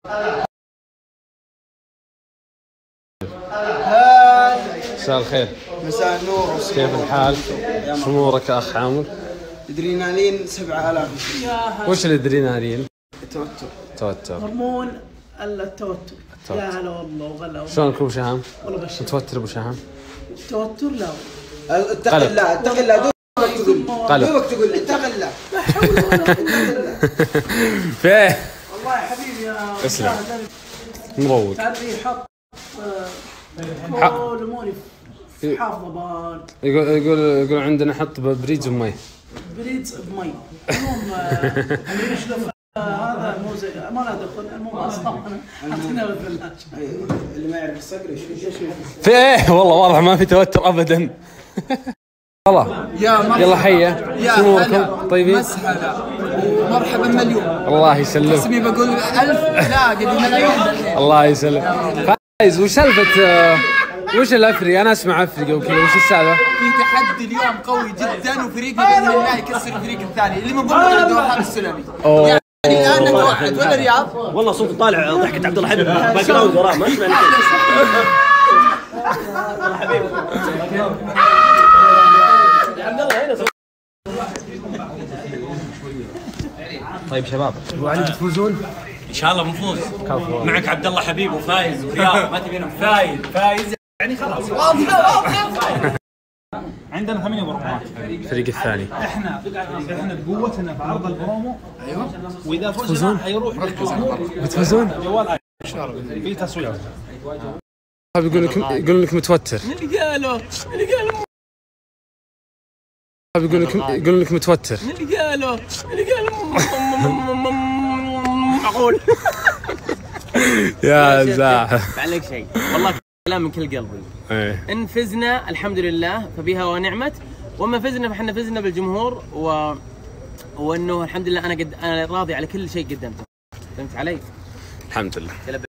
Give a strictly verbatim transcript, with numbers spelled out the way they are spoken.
مساء الخير. مساء النور. كيف الحال؟ شو امورك يا اخ عامر؟ ادرينالين سبعة آلاف. وش الادرينالين؟ التوتر. توتر. هرمون التوتر. يا هلا والله وغلا. شلونك ابو شهام؟ والله بشر. متوتر ابو شهام؟ التوتر لا. اتق الله اتق الله دوبك تقول دوبك تقول اتق الله. لا حول ولا قوة الا بالله. فيه والله يا حبيبي يا اسلم. مروق. تعرفي حط كل اموري في حافظ. يقول يقول يقول عندنا حط بريد ومي. بريد بمي. المهم اللي يشلف هذا مو زي ما له دخل. المهم اصلا حطينا بالثلاجة. اللي ما يعرف الصقر ايش فيه والله واضح ما في توتر ابدا. والله يلا حيه. شو اموركم؟ طيبين؟ مسهلة ومرحبا مليون. الله يسلمك. اسمي بقول ألف لا قد ملايين. الله يسلمك. فايز وش سالفة وش الافري؟ انا اسمع افريقيا وكذا، وش السالفة؟ في تحدي اليوم قوي جدا وفريقنا باذن الله يكسر الفريق الثاني اللي من ضمن الدوري السلمي. يعني الان نتوحد ولا رياض؟ والله صوته طالع ضحكة عبد الله حبيب باك جراوند وراه ما اسمع حبيبي. عبد الله هنا. طيب شباب، وعلي بتفوزون؟ ان شاء الله بنفوز. معك عبد الله حبيب وفايز ورياض ما تبينا فايز فايز يعني خلاص واضحه واضحه. عندنا ثمانية برومات. الفريق الثاني احنا احنا بقوتنا في عرض البرومو. ايوه. واذا فزنا حيروح بتفوزون؟ جوال ان شاء الله في تصوير. يقول لك يقول لك متوتر. اللي قالوا اللي قالوا يقول لك يقول لك متوتر. اللي قالوا اللي قالوا معقول. يا زاحف عليك شيء والله كلام من كل قلبي. ايه ان فزنا الحمد لله فبها ونعمت، وما فزنا فاحنا فزنا بالجمهور و... وانه الحمد لله انا قد انا راضي على كل شيء قدمته. فهمت علي؟ الحمد لله.